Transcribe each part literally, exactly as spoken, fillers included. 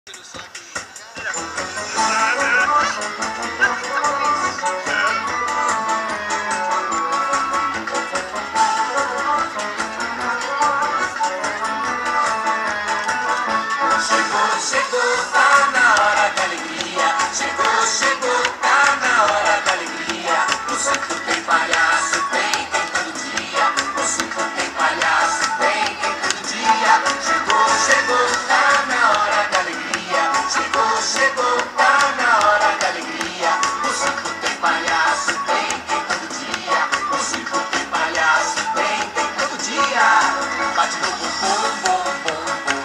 Chegou, tá na hora da alegria. Chegou, chegou, tá na hora da alegria. No circo tem palhaço, tem, tem todo dia. No circo tem palhaço, tem, tem todo dia. Chegou, chegou, tá na hora da alegria. Chegou, chegou, tá na hora da alegria. No circo tem palhaço, tem, tem todo dia. No circo tem palhaço, tem, tem todo dia. Bate no bumbum, bum, bum,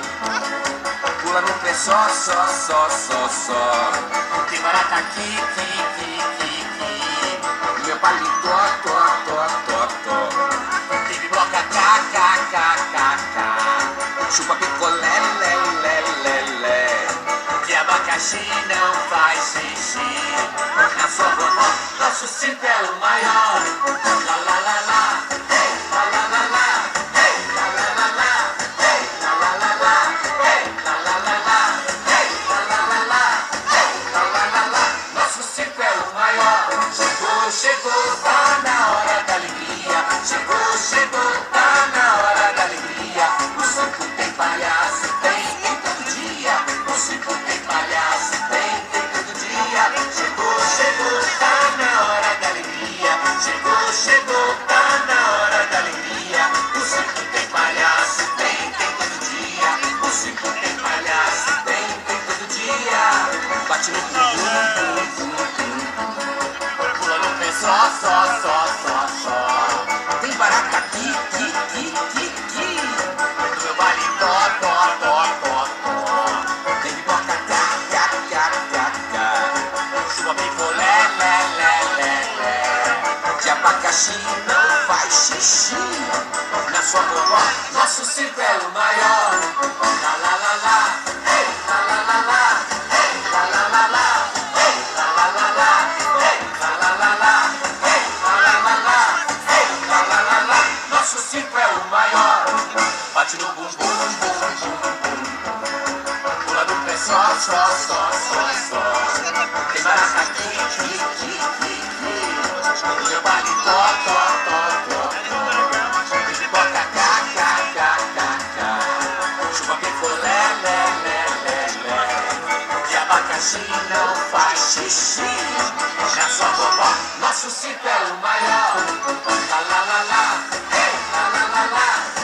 bum. Pula no pé só, só, só, só, só. Tem barata aqui, aqui, aqui, aqui, aqui. Meu paletó, tó, tó, tó, tó. Tem pipoca, cá, cá, cá, cá, cá. Chupa picolé, lé, lé, lé, lé. De abacaxi não faz xixi. Na sua vovó, nosso circo é o maior. Lá, lá, lá, lá. Hey, lá, lá, lá, lá. Hey, lá, lá, lá, lá. Hey, lá, lá, lá, lá. Hey, lá, lá, lá, lá. Hey, lá, lá, lá, lá. Hey, lá, lá, lá, lá. Nosso circo é o maior. Chegou, chegou, tá na hora da alegria. Chegou, chegou, tá na hora da alegria. O circo tem palhaço, tem, tem todo dia. O circo tem palhaço, tem, tem todo dia. Chegou, chegou, tá na hora da alegria. Chegou, chegou, tá na hora da alegria. O circo tem palhaço, tem, tem todo dia. O circo tem palhaço, tem, tem todo dia. Bate no bumbum, bum, bum, bum. Pula no pé só, só, só, só, só. Tem barata aqui, aqui, aqui, aqui, aqui. No meu baile, tó, tó, tó, tó, tó. Tem pipoca, cá, cá, cá, cá, cá. Chupa picolé, lé, lé, lé, lé. De abacaxi não faz xixi. Na sua vovó, nosso circo é o maior. Lá, lá, lá, lá. Hey, lá, lá, lá, lá. Hey, lá, lá, lá, lá. Hey, lá, lá, lá, lá. Hey, lá, lá, lá, lá. Hey, lá, lá, lá, lá. Hey, lá, lá, lá, lá. Nosso circo é o maior. Bate no bumbum, bum, bum, bum. Pula no pé só, só, só, só, só. Tem barata aqui, aqui, aqui, aqui, aqui. No meu paletó, tó, tó, tó, tó. Tem pipoca, cá, cá, cá, cá, cá. Chupa picolé, lé, lé, lé, lé. De abacaxi não faz xixi. Na sua vovó, nosso circo é o maior. Lá, lá, lá, lá. Hey, lá, lá, lá, lá.